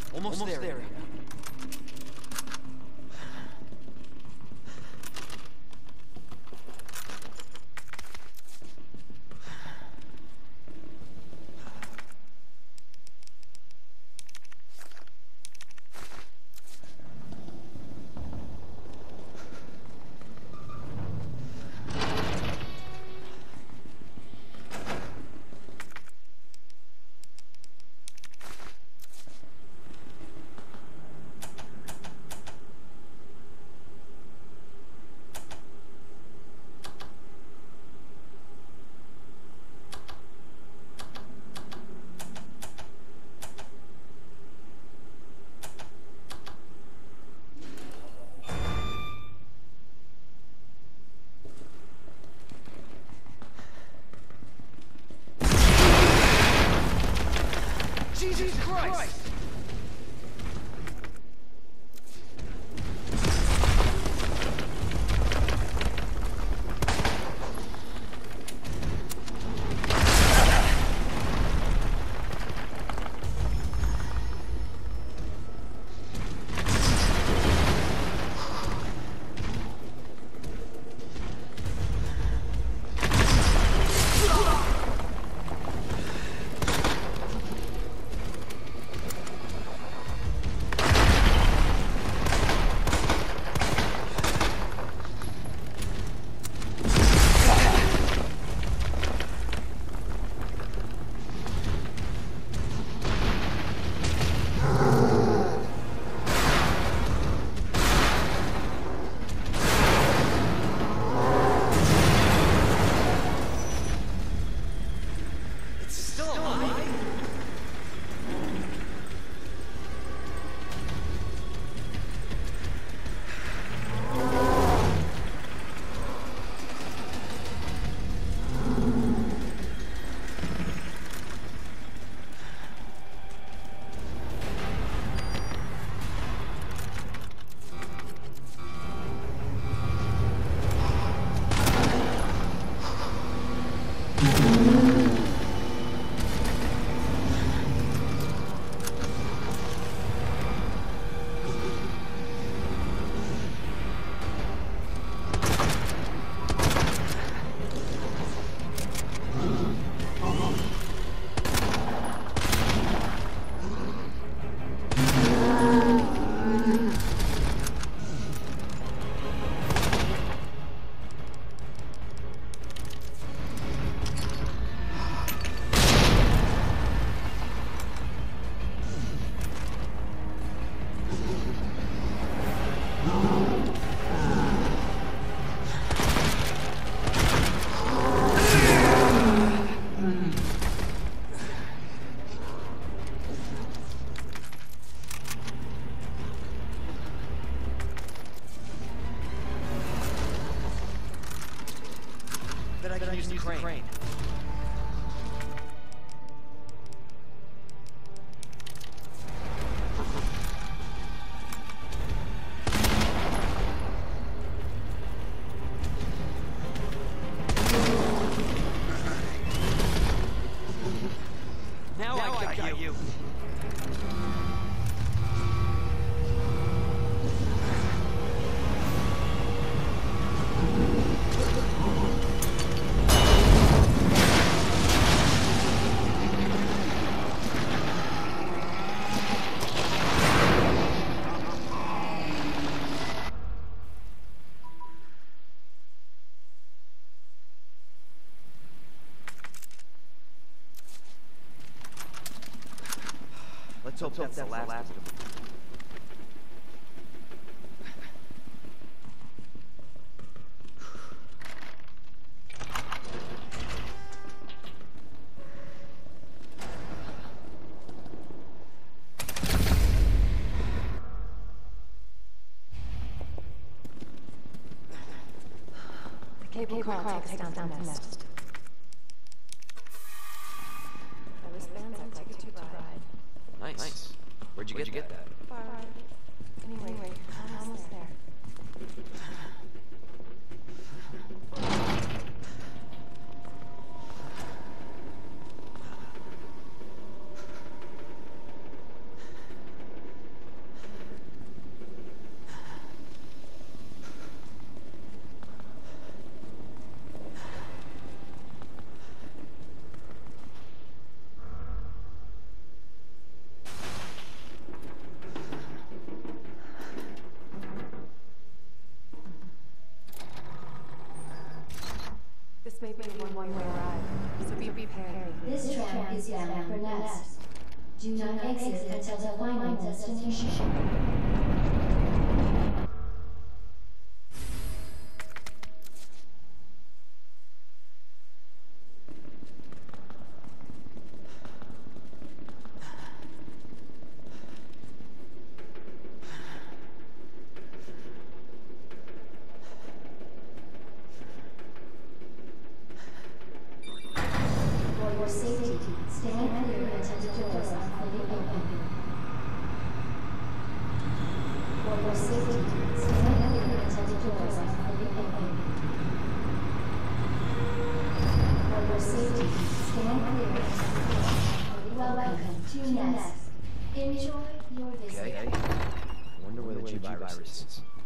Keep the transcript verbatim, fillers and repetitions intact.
Almost, Almost there. there. Jesus Christ! I can use the crane. crane. Now, now I got, I got you. you. Let's hope that's, that's the last, last of them. The cable car takes us down to Nest. My wristbands I'd like to ride. Nice. nice. Where'd you, Where'd get, you get that? Far. Anyway, anyway I'm almost there. For your safety, stand clear until the doors are fully open. For your safety, stand clear until the doors are fully open. For your safety, stand clear until the doors are fully open. Welcome to Nest. Enjoy your visit. Okay. I wonder where the G virus is.